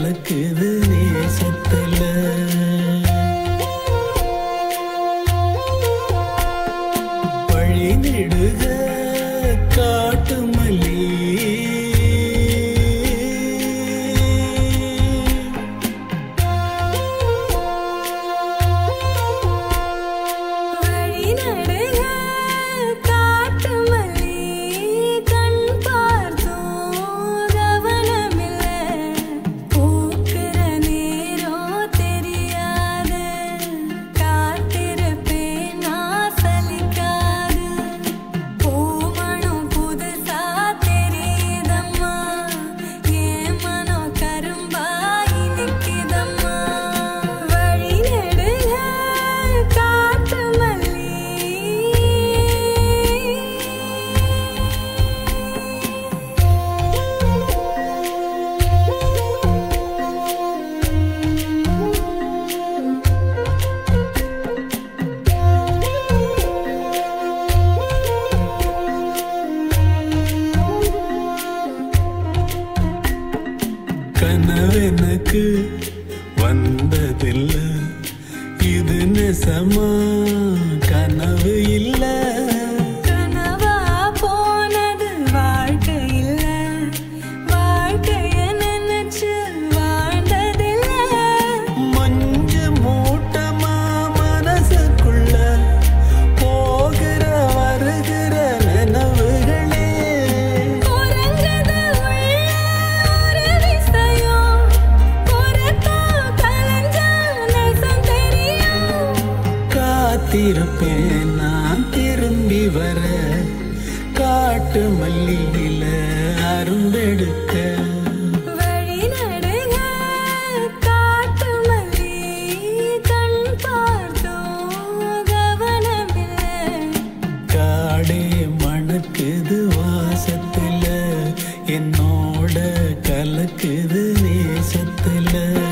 கலக்குது நேசத்துல. வழி நெடுக காட்டு மல்லி கனவெனக்கு வந்ததில்ல, இது நெசமா கனவு இல்ல. கனவா போனது வாழ்க்கை இல்ல, வாழ்க்கைய நினைச்சு வாழ்ந்ததில்ல. மஞ்சு மூட்டமா மனசுக்குள்ள போகிற வருகிற நினைவுகளே. காத்திருப்பேன் நான் திரும்பி வர, காட்டு மல்லியில அரும்பெடுக்க. வழி நடுக காட்டு மல்லி கண் பார்த்தோம் கவனமில்லை. காடே மணக்குது வாசத்துல, என்னோட கலக்குது நேசத்துல.